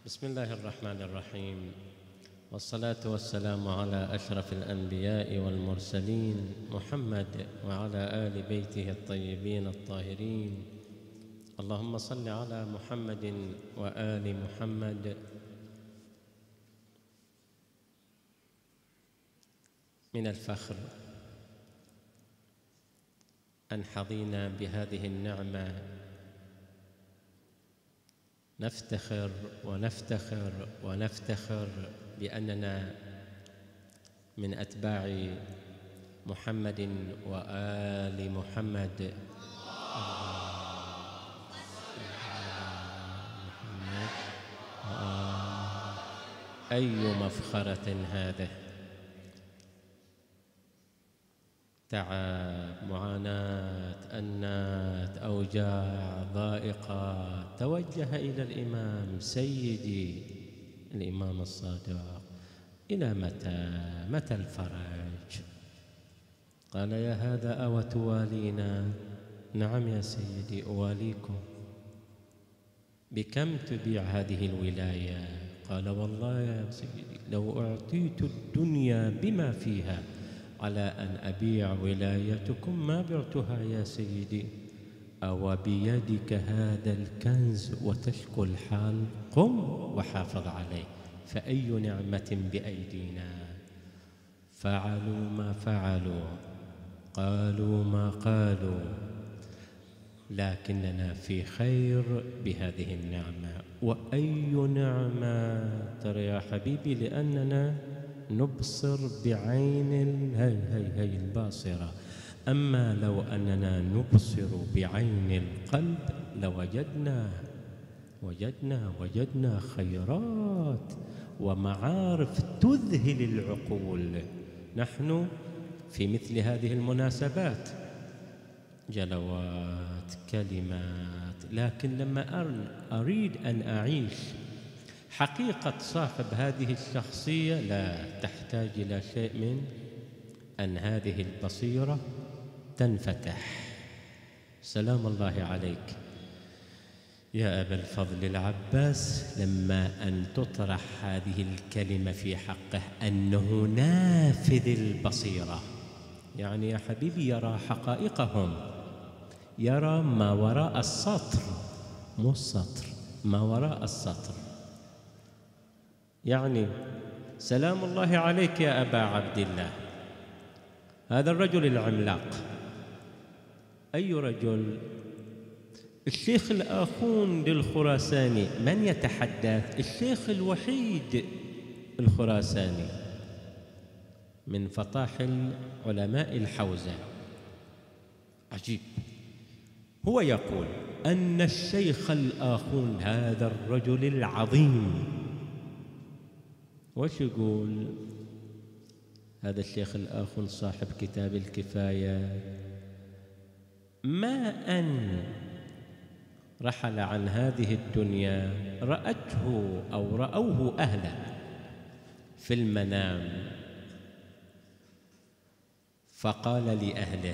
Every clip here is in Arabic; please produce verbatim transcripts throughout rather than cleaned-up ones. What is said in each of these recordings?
بسم الله الرحمن الرحيم، والصلاة والسلام على أشرف الأنبياء والمرسلين محمد وعلى آل بيته الطيبين الطاهرين. اللهم صل على محمد وآل محمد. من الفخر أن حظينا بهذه النعمة، نفتخر ونفتخر ونفتخر بأننا من أتباع محمد وآل محمد. أي مفخرة هذه! تعب، معاناة، أنات، أوجاع، ضائقات، توجه إلى الإمام سيدي الإمام الصادق: إلى متى؟ متى الفرج؟ قال: يا هذا أو توالينا؟ نعم يا سيدي أواليكم. بكم تبيع هذه الولاية؟ قال: والله يا سيدي لو أعطيت الدنيا بما فيها على أن أبيع ولايتكم ما بعتها يا سيدي. أو بيدك هذا الكنز وتشكو الحال؟ قم وحافظ عليه، فأي نعمة بأيدينا. فعلوا ما فعلوا، قالوا ما قالوا، لكننا في خير بهذه النعمة. وأي نعمة ترى يا حبيبي، لأننا نبصر بعين هي هي هي الباصرة. أما لو أننا نبصر بعين القلب لوجدنا وجدنا وجدنا خيرات ومعارف تذهل العقول. نحن في مثل هذه المناسبات جلوات، كلمات، لكن لما أريد أن أعيش حقيقة صاحب هذه الشخصية لا تحتاج إلى شيء من أن هذه البصيرة تنفتح. سلام الله عليك يا أبا الفضل العباس، لما أن تطرح هذه الكلمة في حقه أنه نافذ البصيرة، يعني يا حبيبي يرى حقائقهم، يرى ما وراء السطر، مو السطر، ما وراء السطر. يعني سلام الله عليك يا أبا عبد الله، هذا الرجل العملاق. أي رجل؟ الشيخ الآخون للخراساني. من يتحدث؟ الشيخ الوحيد الخراساني من فطاحل علماء الحوزة. عجيب. هو يقول أن الشيخ الآخون هذا الرجل العظيم، وش يقول هذا الشيخ الآخون صاحب كتاب الكفاية؟ ما أن رحل عن هذه الدنيا رأته أو رأوه أهله في المنام، فقال لأهله: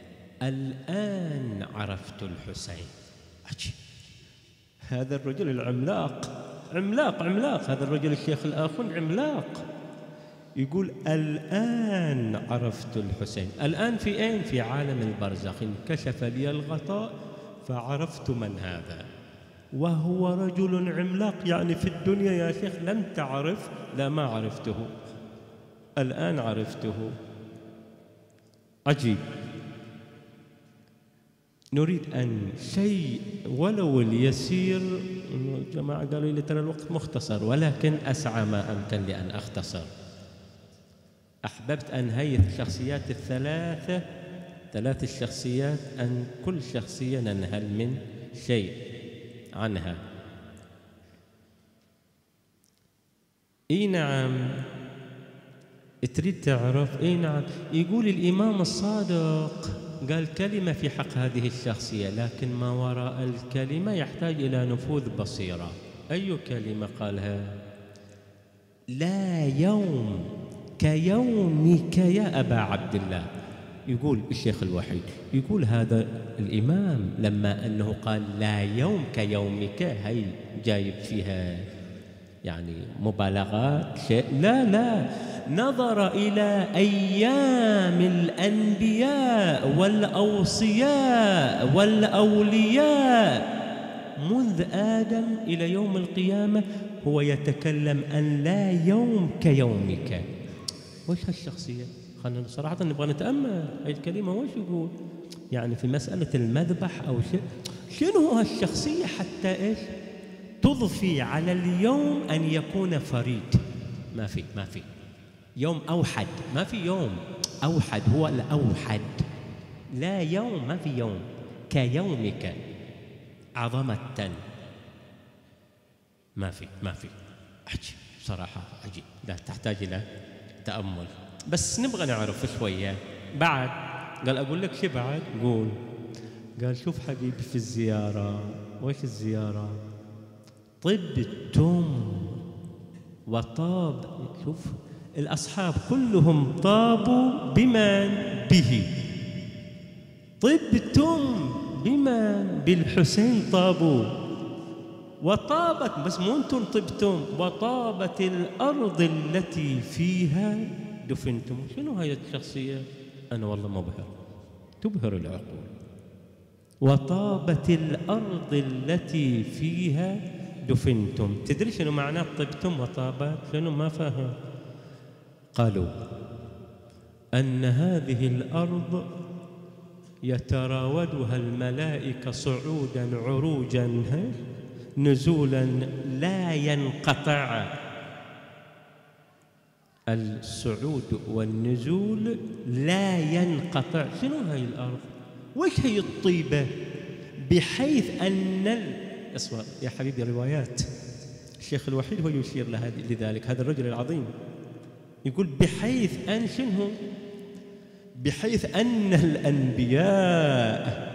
الآن عرفت الحسين. عجيب. هذا الرجل العملاق، عملاق عملاق، هذا الرجل الشيخ الآخون عملاق، يقول: الآن عرفت الحسين. الآن في أين؟ في عالم البرزخ. انكشف لي الغطاء فعرفت من هذا، وهو رجل عملاق. يعني في الدنيا يا شيخ لم تعرف؟ لا، ما عرفته، الآن عرفته. عجيب. نريد أن شيء ولو اليسير. الجماعة قالوا لي ترى الوقت مختصر، ولكن أسعى ما أمكن لأن أختصر. أحببت أن هذه الشخصيات الثلاثة، ثلاث الشخصيات، أن كل شخصية ننهل من شيء عنها. إي نعم، تريد تعرف؟ إي نعم. يقول الإمام الصادق قال كلمة في حق هذه الشخصية، لكن ما وراء الكلمة يحتاج إلى نفوذ بصيرة. أي كلمة قالها؟ لا يوم كيومك يا أبا عبد الله. يقول الشيخ الوحيد، يقول هذا الإمام لما أنه قال لا يوم كيومك، هي جايب فيها يعني مبالغات شيء، لا لا، نظر إلى أيام الأنبياء والأوصياء والأولياء منذ آدم إلى يوم القيامة، هو يتكلم أن لا يوم كيومك. وش هالشخصية؟ خلينا صراحة نبغى نتأمل هاي الكلمة وش يقول، يعني في مسألة المذبح أو شيء، شنو هالشخصية حتى إيش تضفي على اليوم أن يكون فريد؟ ما في ما في يوم أوحد، ما في يوم أوحد، هو الأوحد، لا يوم، ما في يوم كيومك عظمة، ما في ما في عجيب صراحة، عجيب، لا تحتاج إلى تأمل، بس نبغى نعرف شوية. بعد قال أقول لك شو بعد؟ قول. قال شوف حبيبي في الزيارة، وش الزيارة؟ طبتم وطاب، شوف الأصحاب كلهم طابوا بمن؟ به. طبتم بمن؟ بالحسين طابوا، وطابت، بس مو انتم طبتم، وطابت الأرض التي فيها دفنتم. شنو هاي الشخصية؟ أنا والله مبهر، تبهر العقول. وطابت الأرض التي فيها دفنتم، تدري شنو معناه طبتم وطابت؟ شنو؟ ما فاهم. قالوا أن هذه الأرض يتراودها الملائكة صعودا عروجا نزولا لا ينقطع. الصعود والنزول لا ينقطع. شنو هاي الأرض؟ وش هي الطيبة؟ بحيث أن الأصوات يا حبيبي روايات الشيخ الوحيد هو يشير لذلك، هذا الرجل العظيم يقول بحيث أن شنو؟ بحيث أن الأنبياء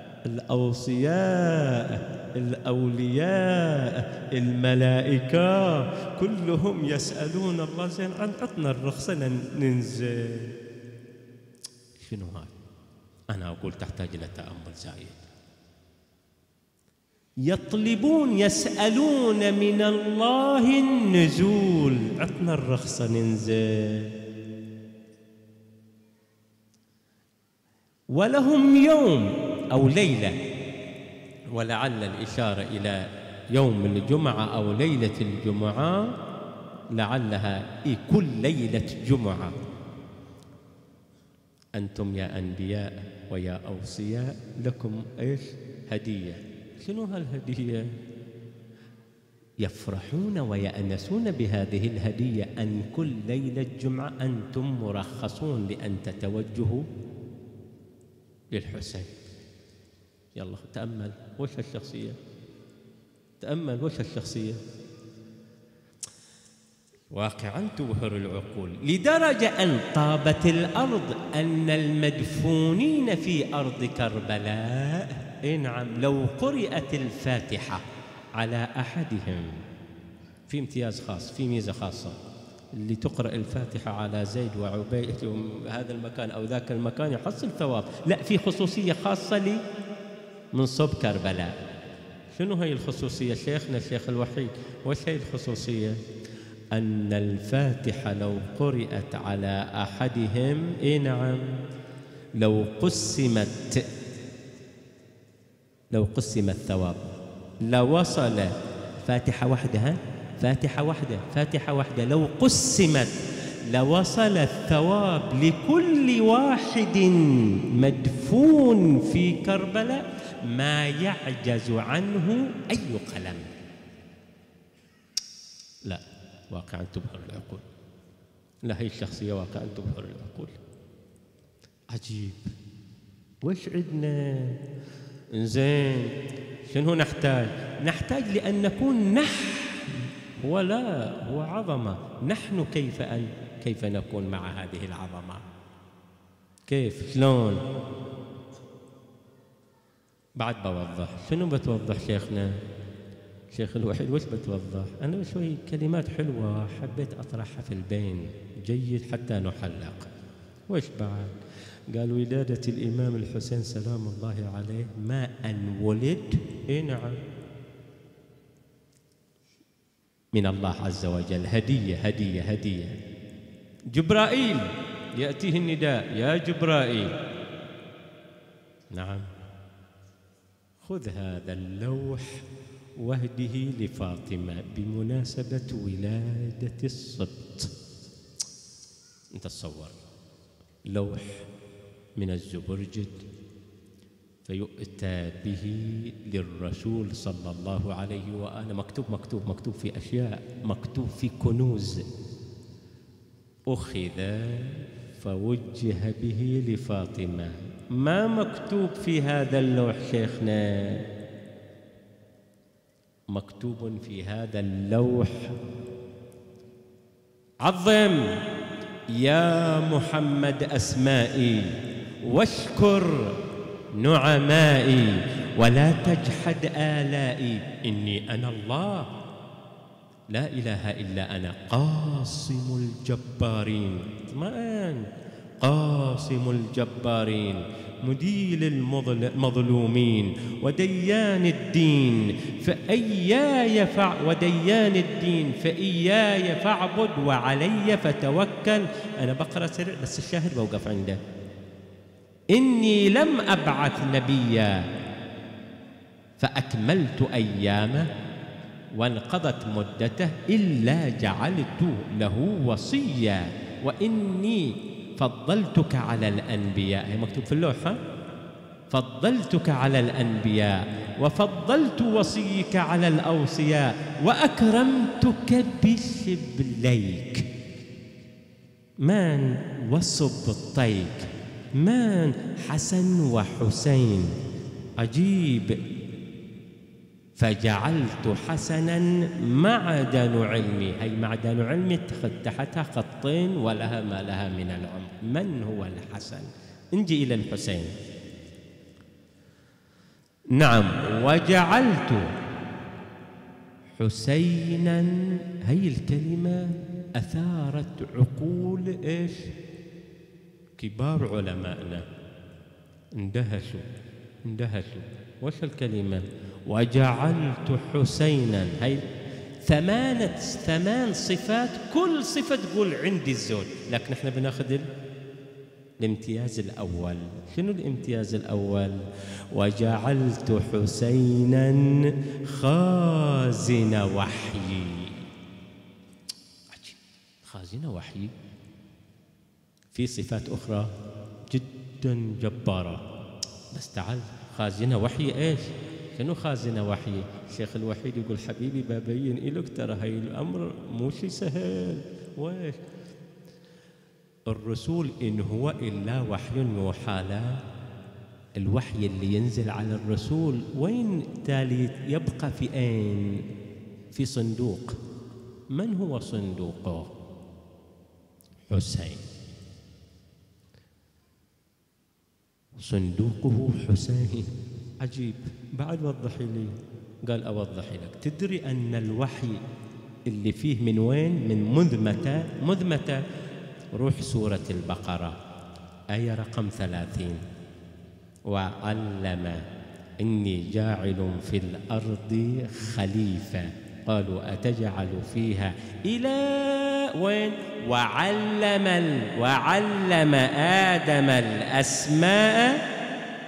الأوصياء الأولياء الملائكة كلهم يسألون الله زين عن عطنا الرخصة ننزل. شنو هاي؟ أنا أقول تحتاج إلى تأمل زايد. يطلبون يسألون من الله النزول، عطنا الرخصة ننزل. ولهم يوم أو ليلة، ولعل الإشارة إلى يوم الجمعة أو ليلة الجمعة، لعلها كل ليلة جمعة. أنتم يا أنبياء ويا أوصياء لكم إيش؟ هدية. شنو هالهدية؟ يفرحون ويأنسون بهذه الهدية، أن كل ليلة جمعة أنتم مرخصون لأن تتوجهوا للحسين. يلا تأمل وش هالشخصية، تأمل وش هالشخصية، واقعا تبهر العقول. لدرجة أن طابت الأرض أن المدفونين في أرض كربلاء، إيه نعم، لو قرأت الفاتحة على أحدهم، في امتياز خاص، في ميزة خاصة، اللي تقرأ الفاتحة على زيد وعبيد هذا المكان أو ذاك المكان يحصل ثواب. لا، في خصوصية خاصة لي من صوب كربلاء. شنو هي الخصوصية؟ شيخنا الشيخ الوحيد وش هي الخصوصية؟ أن الفاتحة لو قرأت على أحدهم، إيه نعم، لو قسمت لو قسم الثواب لوصل، فاتحة واحدة، فاتحة واحدة فاتحة واحدة لو قسمت لوصل الثواب لكل واحد مدفون في كربلاء ما يعجز عنه أي قلم. لا، واقعا تبهر العقول. لا، هي الشخصية واقعا تبهر العقول. عجيب. وش عندنا؟ زين، شنو نحتاج؟ نحتاج لأن نكون نحن، ولا هو عظمة، نحن كيف أن كيف نكون مع هذه العظمة؟ كيف؟ شلون؟ بعد بوضح. شنو بتوضح شيخنا شيخ الوحيد؟ وش بتوضح؟ أنا شوي كلمات حلوة حبيت أطرحها في البين، جيد حتى نحلق. وش بعد؟ قال ولادة الإمام الحسين سلام الله عليه ما أن ولد، إيه نعم، من الله عز وجل، هدية هدية هدية. جبرائيل يأتيه النداء: يا جبرائيل، نعم، خذ هذا اللوح واهده لفاطمة بمناسبة ولادة السبط. انت تصور لوح من الزبرجد فيؤتى به للرسول صلى الله عليه وآله، مكتوب مكتوب مكتوب في أشياء، مكتوب في كنوز، أخذ فوجه به لفاطمة. ما مكتوب في هذا اللوح شيخنا؟ مكتوب في هذا اللوح: عظم يا محمد أسمائي واشكر نعمائي ولا تجحد آلائي، إني أنا الله لا إله إلا أنا قاصم الجبارين. اطمئن، قاصم الجبارين مديل المظلومين وديان الدين فإياي فع وديان الدين فإياي فاعبد وعلي فتوكل. أنا بقرأ سريع بس الشاهد بوقف عنده: إني لم أبعث نبيا فأكملت أيامه وانقضت مدته إلا جعلت له وصيا وإني فضلتك على الأنبياء. هي مكتوب في اللوحة: فضلتك على الأنبياء وفضلت وصيك على الأوصياء وأكرمتك بشبليك من وسبطيك من حسن وحسين. عجيب. فجعلت حسنا معدن علمي، هي معدن علمي اتخذ تحتها خطين ولها ما لها من العمق. من هو الحسن؟ نجي إلى الحسين. نعم، وجعلت حسينا. هي الكلمة أثارت عقول إيش؟ كبار علمائنا، اندهشوا اندهشوا. وش الكلمة؟ وجعلت حسينا. هي ثمانة ثمان صفات، كل صفة تقول عندي الزوج، لكن احنا بناخذ الامتياز الأول. شنو الامتياز الأول؟ وجعلت حسينا خازن وحي. عجيب، خازن وحي. في صفات أخرى جدا جبارة، بس تعال خازنة وحي. إيش؟ شنو خازنة وحي؟ الشيخ الوحيد يقول: حبيبي ببين إلك ترى هاي الأمر مو شي سهل. ويش؟ الرسول إن هو إلا وحي يوحى له. الوحي اللي ينزل على الرسول وين تالي؟ يبقى في أين؟ في صندوق. من هو صندوقه؟ حسين. صندوقه حسين. عجيب. بعد وضحي لي. قال: أوضح لك. تدري أن الوحي اللي فيه من وين؟ من منذ متى؟ منذ متى؟ روح سورة البقرة آية رقم ثلاثين: وعلم إني جاعل في الأرض خليفة قالوا أتجعل فيها إلى وين؟ وعلم ال... وعلم آدم الأسماء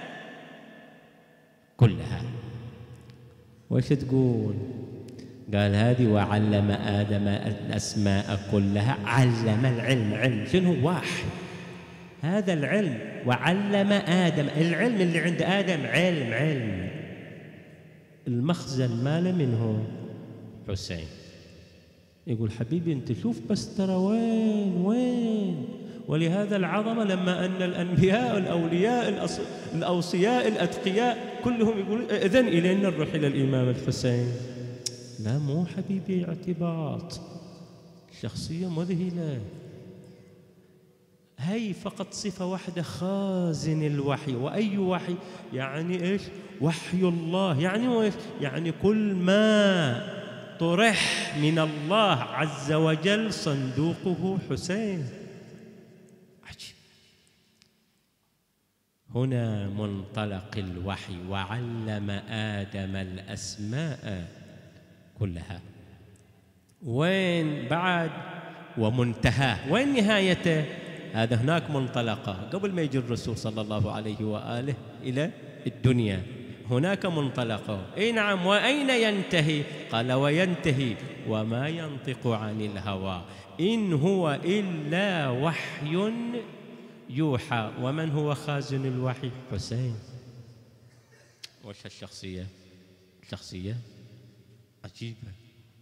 كلها. وش تقول؟ قال هذه وعلم آدم الأسماء كلها. علم العلم، علم شنو؟ واحد. هذا العلم وعلم آدم، العلم اللي عند آدم علم علم. المخزن ماله منه حسين. يقول: حبيبي انت شوف بس ترى وين وين. ولهذا العظمة لما أن الأنبياء الأولياء الأوصياء الأتقياء كلهم يقولون: إذن إلينا نروح إلى الإمام الحسين. لا مو حبيبي اعتباط، شخصية مذهلة. هي فقط صفة واحدة: خازن الوحي. وأي وحي؟ يعني إيش؟ وحي الله. يعني إيش؟ يعني كل ما طرح من الله عز وجل صندوقه حسين. عجيب. هنا منطلق الوحي: وعلم آدم الأسماء كلها. وين بعد ومنتهاه، وين نهايته؟ هذا هناك منطلقة قبل ما يجي الرسول صلى الله عليه وآله إلى الدنيا، هناك منطلقة. اي نعم. وأين ينتهي؟ قال وينتهي وما ينطق عن الهوى إن هو إلا وحي يوحى. ومن هو خازن الوحي؟ حسين. وش الشخصية؟ شخصية عجيبة.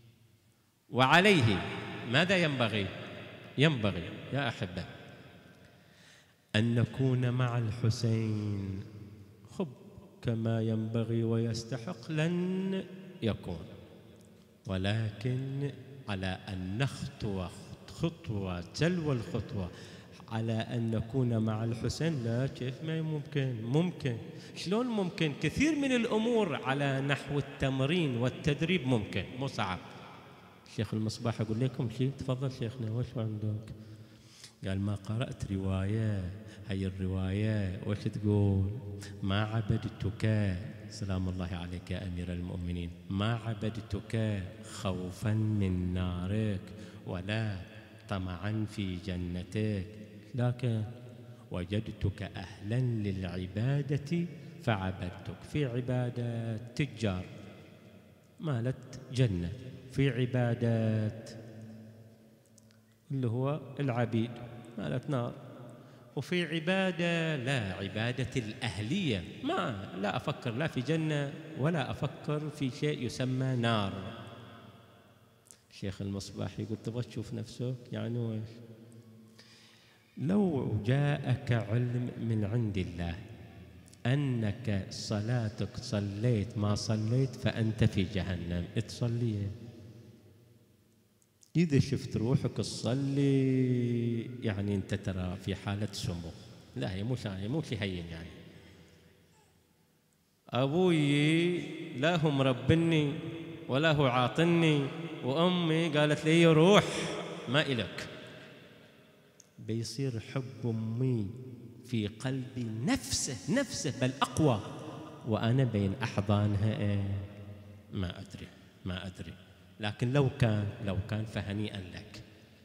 وعليه ماذا ينبغي؟ ينبغي يا أحبة أن نكون مع الحسين خب كما ينبغي ويستحق. لن يكون، ولكن على أن نخطو خطوة تلو الخطوة على أن نكون مع الحسين. لا، كيف ما ممكن؟ ممكن. شلون ممكن؟ كثير من الأمور على نحو التمرين والتدريب ممكن، مو صعب. شيخ المصباح أقول لكم شيء، تفضل شيخنا وش عندك؟ قال ما قرأت رواية، هي الرواية وش تقول؟ ما عبدتك، سلام الله عليك يا أمير المؤمنين، ما عبدتك خوفا من نارك ولا طمعا في جنتك، لكن وجدتك أهلا للعبادة فعبدتك. في عبادة تجار مالت جنة، في عبادات اللي هو العبيد مالت نار، وفي عبادة لا، عبادة الأهلية ما لا أفكر لا في جنة ولا أفكر في شيء يسمى نار. شيخ المصباح يقول تبغى تشوف نفسك يعني ويش؟ لو جاءك علم من عند الله أنك صلاتك صليت ما صليت فأنت في جهنم، تصلي. إذا شفت روحك تصلي يعني أنت ترى في حالة سمو. لا، هي مو هي مو شيء هين يعني. أبوي لا هو مربني ولا هو عاطني، وأمي قالت لي روح ما إلك. بيصير حب أمي في قلبي نفسه نفسه بل أقوى، وأنا بين أحضانها إيه؟ ما أدري ما أدري لكن لو كان لو كان فهنيئا لك.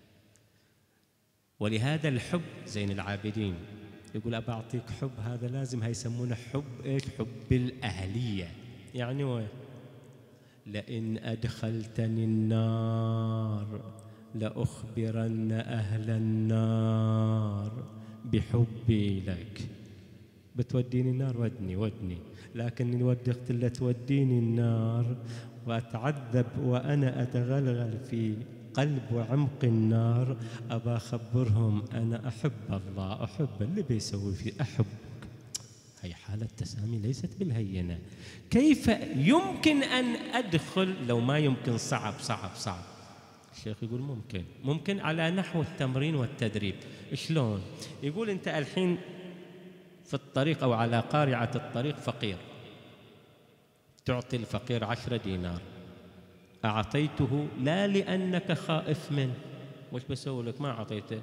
ولهذا الحب زين العابدين يقول أبى أعطيك حب، هذا لازم، هاي يسمونه حب إيش؟ حب الأهلية. يعني وين؟ لئن أدخلتني النار لأخبرن أهل النار بحبي لك. بتوديني النار ودني ودني، لكن ودقت اللي توديني النار وأتعذب وأنا أتغلغل في قلب وعمق النار، أبى أخبرهم أنا أحب الله، أحب اللي بيسوي فيه، أحبك. هي حالة تسامي ليست بالهينة. كيف يمكن أن أدخل؟ لو ما يمكن صعب صعب صعب. الشيخ يقول ممكن ممكن على نحو التمرين والتدريب. شلون؟ يقول أنت الحين في الطريق أو على قارعة الطريق فقير، تعطي الفقير عشرة دينار، أعطيته لا لأنك خائف منه، وش بسوي لك؟ ما أعطيته،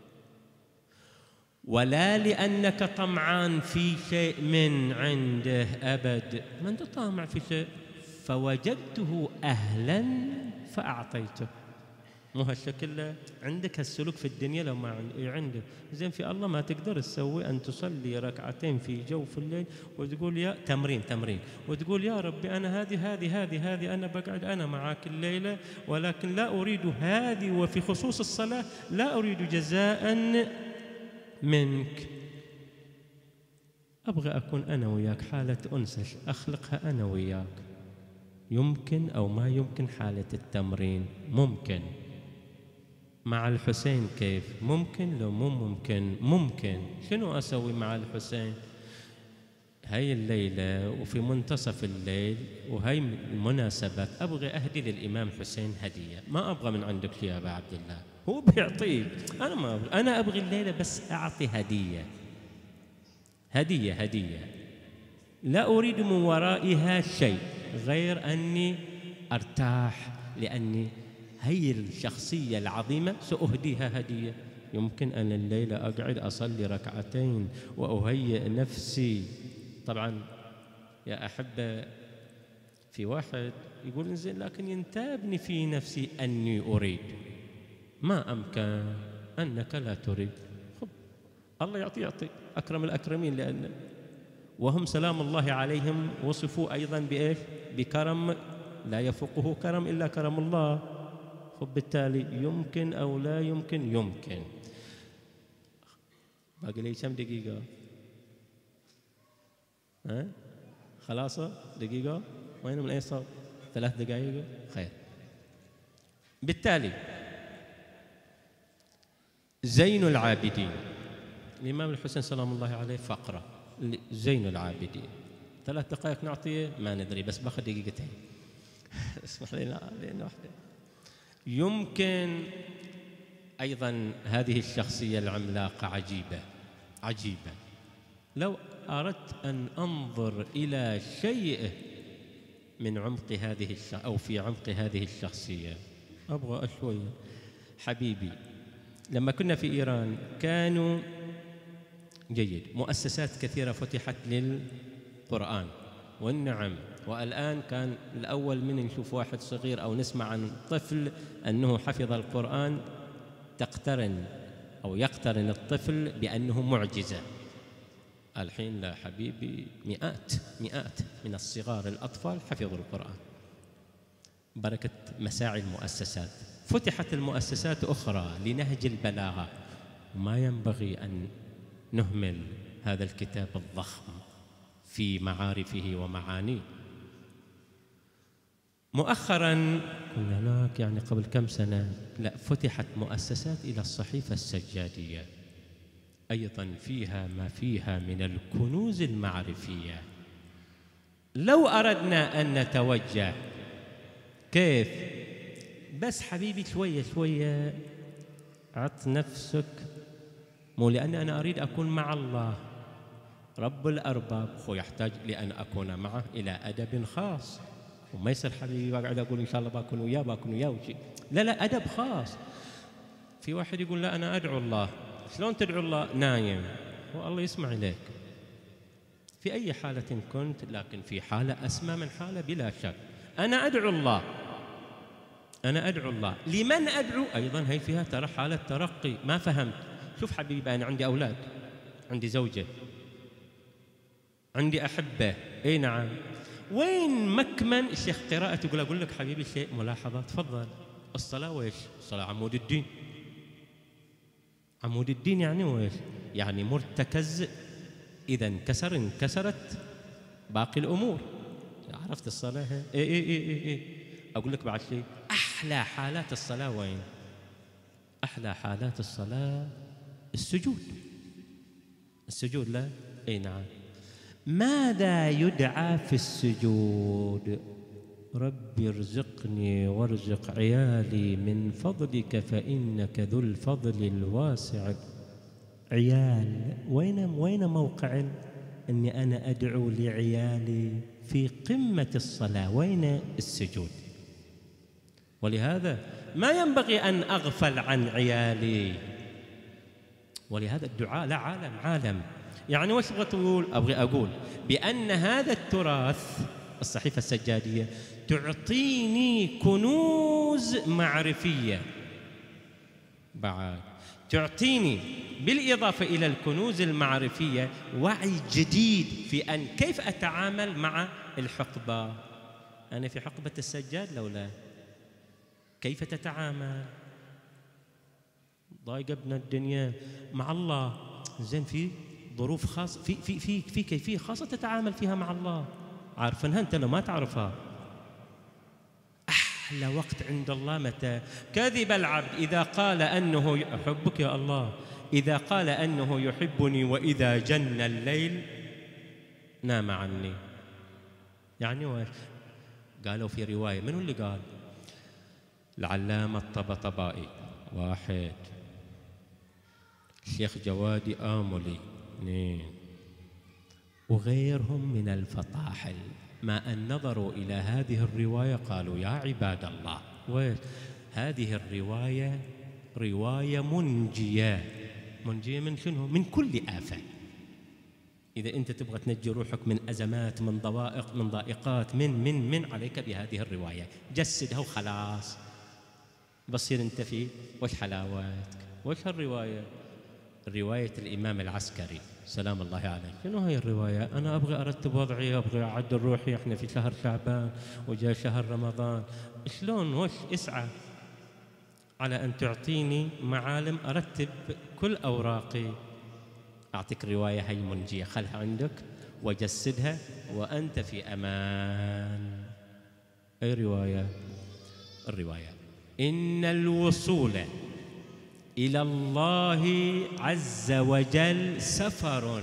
ولا لأنك طمعان في شيء من عنده أبد، ما أنت طامع في شيء، فوجدته أهلا فأعطيته. مو هالشكل عندك هالسلوك في الدنيا؟ لو ما عندك زين في الله ما تقدر تسوي أن تصلي ركعتين في جوف الليل وتقول يا تمرين تمرين وتقول يا ربي أنا هذه هذه هذه هذه أنا بقعد أنا معاك الليلة، ولكن لا أريد هذه، وفي خصوص الصلاة لا أريد جزاء منك، أبغى أكون أنا وياك حالة أنس أخلقها أنا وياك. يمكن أو ما يمكن حالة التمرين؟ ممكن. مع الحسين كيف؟ ممكن لو مو ممكن؟ ممكن. شنو أسوي مع الحسين؟ هاي الليلة وفي منتصف الليل وهي المناسبات أبغى أهدي للإمام حسين هدية، ما أبغى من عندك يا أبا عبد الله، هو بيعطيك، أنا ما أبغى. أنا أبغي الليلة بس أعطي هدية هدية هدية لا أريد من ورائها شيء غير أني أرتاح، لأني هي الشخصية العظيمة سأهديها هدية. يمكن أن الليلة أقعد أصلي ركعتين وأهيئ نفسي. طبعا يا أحبة في واحد يقول زين لكن ينتابني في نفسي أني أريد. ما أمكن أنك لا تريد. خب الله يعطي يعطي أكرم الأكرمين، لأن وهم سلام الله عليهم وصفوا أيضا بإيش؟ بكرم لا يفوقه كرم إلا كرم الله. خب بالتالي يمكن أو لا يمكن؟ يمكن. باقي لي كم دقيقة؟ ها؟ خلاص دقيقة؟ وين من أي صوب؟ ثلاث دقائق؟ خير. بالتالي زين العابدين الإمام الحسين سلام الله عليه فقرة زين العابدين. ثلاث دقائق نعطيه؟ ما ندري، بس باخذ دقيقتين. اسمح لنا لأنه واحدة. يمكن أيضا هذه الشخصية العملاقة عجيبة عجيبة. لو أردت أن أنظر إلى شيء من عمق هذه الش... أو في عمق هذه الشخصية أبغى شوية. حبيبي لما كنا في إيران كانوا جيد مؤسسات كثيرة فتحت للقرآن والنعم، والآن كان الأول من نشوف واحد صغير أو نسمع عن طفل أنه حفظ القرآن تقترن أو يقترن الطفل بأنه معجزة. الحين لا حبيبي، مئات مئات من الصغار الأطفال حفظوا القرآن بركة مساعي المؤسسات. فتحت المؤسسات أخرى لنهج البلاغة، وما ينبغي أن نهمل هذا الكتاب الضخم في معارفه ومعانيه. مؤخراً كنا هناك يعني قبل كم سنة لا فتحت مؤسسات إلى الصحيفة السجادية، أيضاً فيها ما فيها من الكنوز المعرفية. لو أردنا أن نتوجه كيف؟ بس حبيبي شوية شوية عط نفسك، مو لأن أنا أريد أكون مع الله رب الأرباب، هو يحتاج لأن أكون معه إلى أدب خاص. وما يصير حبيبي وأقعد أقول إن شاء الله بكون وياه بكون وياه وشي. لا لا، أدب خاص. في واحد يقول لا أنا أدعو الله. شلون تدعو الله؟ نايم والله يسمع إليك في أي حالة كنت، لكن في حالة أسمى من حالة بلا شك. أنا أدعو الله، أنا أدعو الله. لمن أدعو؟ أيضا هي فيها ترى حالة ترقي. ما فهمت. شوف حبيبي أنا عندي أولاد، عندي زوجة، عندي أحبة، أي نعم. وين مكمن الشيخ قراءة؟ يقول أقول لك حبيبي شيء ملاحظة، تفضل. الصلاة وإيش؟ الصلاة عمود الدين. عمود الدين يعني وإيش؟ يعني مرتكز، إذا انكسر انكسرت باقي الأمور. عرفت الصلاة؟ إيه إيه إيه إيه, إيه. أقول لك بعد شيء، أحلى حالات الصلاة وين؟ أحلى حالات الصلاة السجود. السجود لا؟ أي نعم. ماذا يدعى في السجود؟ رب ارزقني وارزق عيالي من فضلك فإنك ذو الفضل الواسع. عيال، وين وين موقع أني أنا أدعو لعيالي في قمة الصلاة؟ وين السجود؟ ولهذا ما ينبغي أن أغفل عن عيالي. ولهذا الدعاء لا عالم عالم. يعني وش أبغى تقول؟ أبغى أقول بأن هذا التراث الصحيفة السجادية تعطيني كنوز معرفية، بعد تعطيني بالإضافة إلى الكنوز المعرفية وعي جديد في أن كيف أتعامل مع الحقبة. أنا في حقبة السجاد لولا كيف تتعامل؟ ضايق ابن الدنيا مع الله، زين في ظروف خاصة، في في في في كيفية خاصة تتعامل فيها مع الله، عارفنها أنت لو ما تعرفها. أحلى وقت عند الله متى؟ كذب العبد إذا قال أنه أحبك يا الله، إذا قال أنه يحبني وإذا جن الليل نام عني. يعني وش؟ قالوا في رواية، منو اللي قال؟ العلامة الطبطبائي واحد، الشيخ جوادي آملي اثنين، وغيرهم من الفطاحل. ما أن نظروا إلى هذه الرواية قالوا يا عباد الله، ويش هذه الرواية؟ رواية منجية. منجية من شنو؟ من كل آفة. إذا أنت تبغى تنجي روحك من أزمات، من ضوائق، من ضائقات، من من من عليك بهذه الرواية، جسدها وخلاص. بصير أنت في وش حلاوتك، وش هالرواية؟ رواية الإمام العسكري سلام الله عليه. شنو هي الرواية؟ أنا أبغى أرتب وضعي، أبغى أعدل روحي، إحنا في شهر شعبان وجاء شهر رمضان، شلون وش اسعى على أن تعطيني معالم أرتب كل أوراقي. أعطيك رواية هي منجية، خلها عندك وجسدها وأنت في أمان. أي رواية؟ الرواية إن الوصول إلى الله عز وجل سفر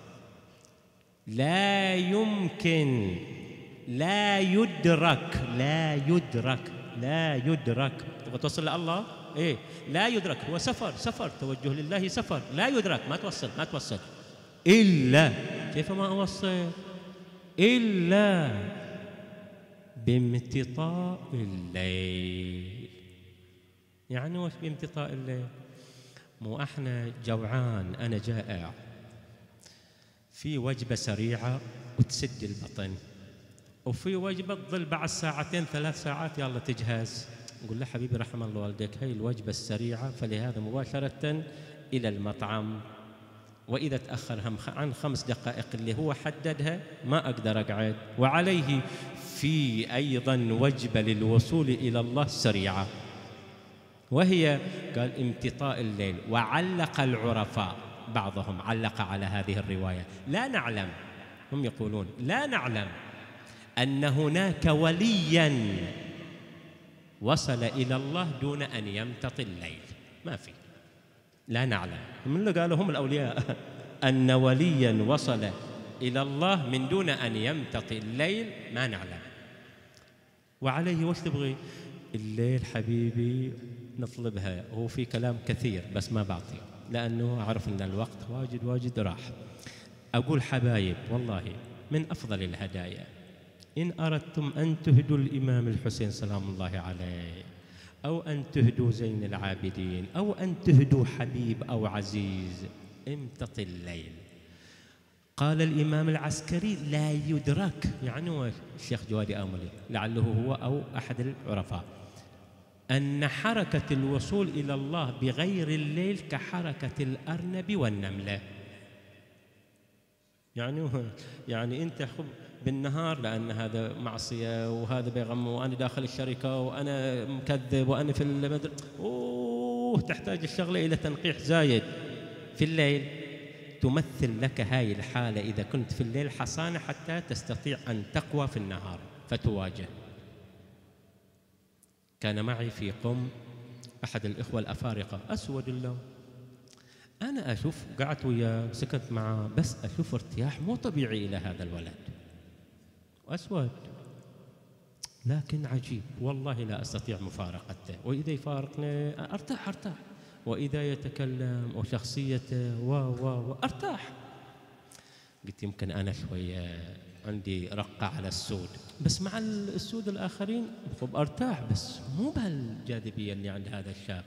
لا يمكن، لا يدرك، لا يدرك، لا يدرك. تبغى توصل لله؟ إيه، لا يدرك، هو سفر، سفر توجه لله، سفر لا يدرك، ما توصل، ما توصل إلا، كيف ما أوصل؟ إلا بامتطاء الليل. يعني وش بامتطاء الليل؟ مو احنا جوعان، أنا جائع، في وجبة سريعة وتسد البطن، وفي وجبة تظل بعد ساعتين ثلاث ساعات يلا تجهز. نقول له حبيبي رحم الله والديك، هي الوجبة السريعة، فلهذا مباشرة إلى المطعم، وإذا تأخر هم عن خمس دقائق اللي هو حددها ما أقدر أقعد. وعليه في أيضا وجبة للوصول إلى الله سريعة، وهي قال امتطاء الليل. وعلق العرفاء، بعضهم علق على هذه الرواية، لا نعلم، هم يقولون لا نعلم أن هناك وليا وصل إلى الله دون أن يمتطي الليل، ما في، لا نعلم. من اللي قالوا هم الأولياء أن وليا وصل إلى الله من دون أن يمتطي الليل، ما نعلم. وعليه وش تبغي؟ الليل حبيبي نطلبها، هو في كلام كثير بس ما بعطي لأنه أعرف أن الوقت واجد واجد راح. أقول حبايب والله من أفضل الهدايا إن أردتم أن تهدوا الإمام الحسين سلام الله عليه، أو أن تهدوا زين العابدين، أو أن تهدوا حبيب أو عزيز، امتطي الليل. قال الإمام العسكري لا يدرك، يعني هو الشيخ جوادي آملي لعله هو أو أحد العرفاء، أن حركة الوصول إلى الله بغير الليل كحركة الأرنب والنملة. يعني يعني أنت خب بالنهار لأن هذا معصية وهذا بيغم وأنا داخل الشركة وأنا مكذب وأنا في المدر، أوه تحتاج الشغلة إلى تنقيح زايد. في الليل تمثل لك هاي الحالة إذا كنت في الليل حصانة حتى تستطيع أن تقوى في النهار فتواجه. كان معي في قم أحد الإخوة الأفارقة أسود اللون، أنا أشوف قعدت وياه سكت معه بس أشوف ارتياح مو طبيعي إلى هذا الولد، أسود لكن عجيب والله لا أستطيع مفارقته، وإذا يفارقني أرتاح أرتاح، وإذا يتكلم وشخصيته و و و أرتاح. قلت يمكن أنا شوية عندي رقة على السود، بس مع السود الآخرين أرتاح، بس مو بهالجاذبية اللي عند هذا الشاب.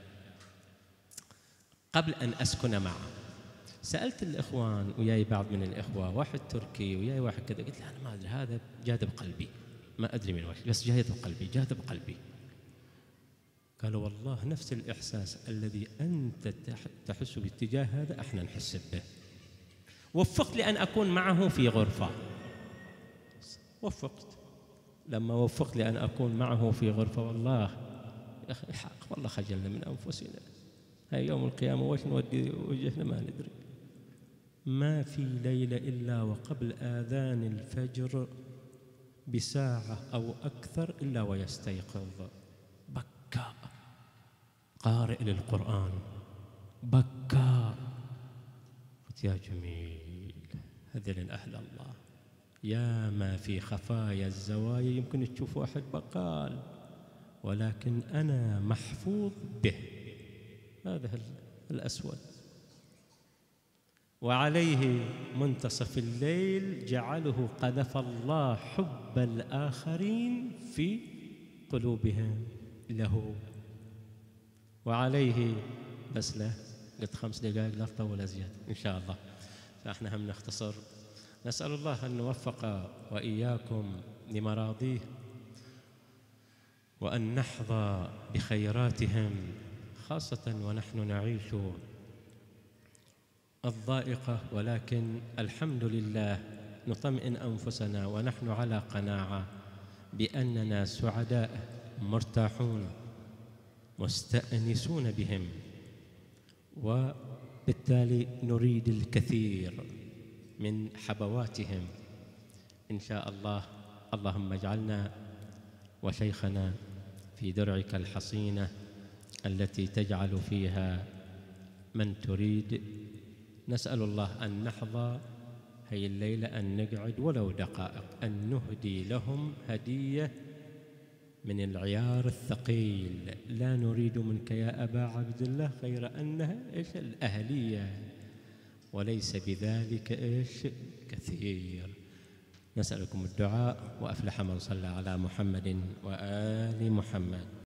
قبل أن أسكن معه سألت الإخوان، وياي بعض من الإخوة، واحد تركي وياي واحد كذا، قلت له أنا ما أدري هذا جاذب قلبي، ما أدري من وش بس جاذب قلبي جاذب قلبي. قالوا والله نفس الإحساس الذي أنت تحس باتجاه هذا احنا نحس به. وفقت لأن أكون معه في غرفة، وفقت لما وفقت لأن أكون معه في غرفة، والله يا أخي الحق والله خجلنا من أنفسنا، هاي يوم القيامة وش نودي وجهنا ما ندري. ما في ليلة إلا وقبل آذان الفجر بساعة أو أكثر إلا ويستيقظ بكاء قارئ للقرآن بكاء. قلت يا جميل هذين أهل الله، يا ما في خفايا الزوايا يمكن تشوف واحد بقال ولكن أنا محفوظ به، هذا الأسود. وعليه منتصف الليل جعله قذف الله حب الآخرين في قلوبهم له. وعليه بس له قلت خمس دقائق لا تطول أزيد إن شاء الله، فإحنا هم نختصر نسأل الله أن نوفق وإياكم لمراضيه، وأن نحظى بخيراتهم، خاصة ونحن نعيش الضائقة، ولكن الحمد لله نطمئن أنفسنا ونحن على قناعة بأننا سعداء مرتاحون مستأنسون بهم، وبالتالي نريد الكثير من حبواتهم إن شاء الله. اللهم اجعلنا وشيخنا في درعك الحصينة التي تجعل فيها من تريد. نسأل الله أن نحظى هي الليلة، أن نقعد ولو دقائق، أن نهدي لهم هدية من العيار الثقيل. لا نريد منك يا أبا عبد الله غير أنها إيش الأهلية، وليس بذلك إيش كثير. نسألكم الدعاء، وأفلح من صلى على محمد وآل محمد.